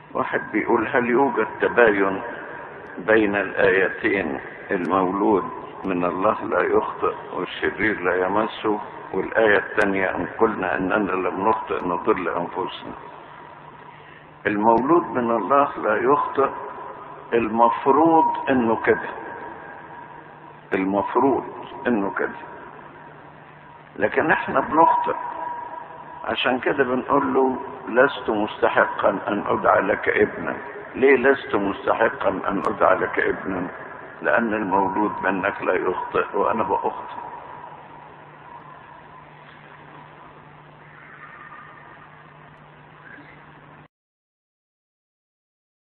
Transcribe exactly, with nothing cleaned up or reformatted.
واحد بيقول: هل يوجد تباين بين الآيتين المولود من الله لا يخطئ والشرير لا يمسه، والآية الثانية أن قلنا أننا لم نخطئ نضل أنفسنا؟ المولود من الله لا يخطئ المفروض أنه كده، المفروض أنه كده، لكن احنا بنخطئ. عشان كده بنقول له: لست مستحقا أن أدعى لك ابنا. ليه لست مستحقا أن أدعى لك ابنا؟ لأن المولود منك لا يخطئ وأنا بأخطئ.